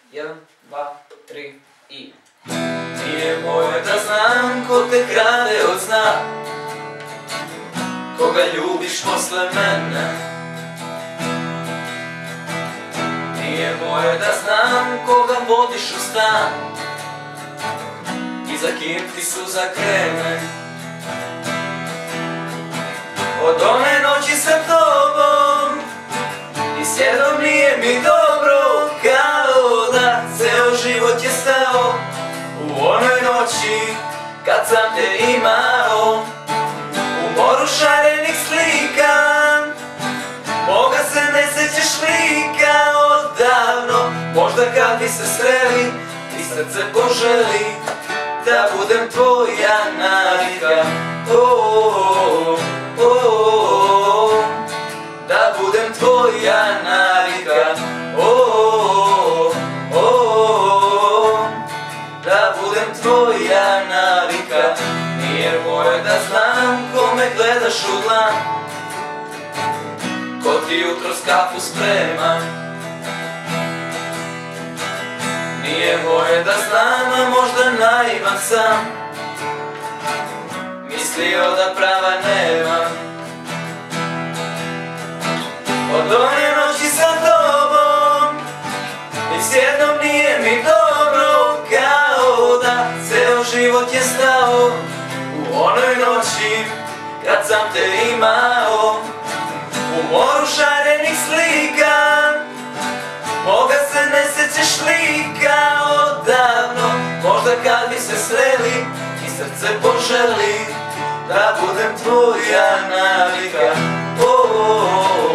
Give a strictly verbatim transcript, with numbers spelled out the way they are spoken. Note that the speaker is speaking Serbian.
Jedan, dva, tri i... Nije moje da znam ko te krade od sna, koga ljubiš posle mene. Nije moje da znam koga vodiš u stan i za kim ti suza krene. Od one noći sa tobom i s jednom nije mi dobro, kao da ceo život je stao u onoj noći kad sam te imao. U moru šarenih slika moga se ne sećaš lika odavno. Možda kad bi se sreli ti srce poželi da budem tvoja navika. Oh, oh, oh, da budem tvoja navika. Oh, oh, oh, da budem tvoja navika. Nije moje da znam ko me gledaš u dlan, ko ti jutros kafu sprema. Nije moje da znam, a možda naivan sam, mislio da prava nemam. Od one noći sa tobom i s jednom nije mi dobro, kao da ceo život je stao u onoj noći kad sam te imao. U moru šarenih slika moga se ne sećaš lika odavno. Možda kad bi se sreli i srce poželi da budem tvoja navika. Oh, oh, oh.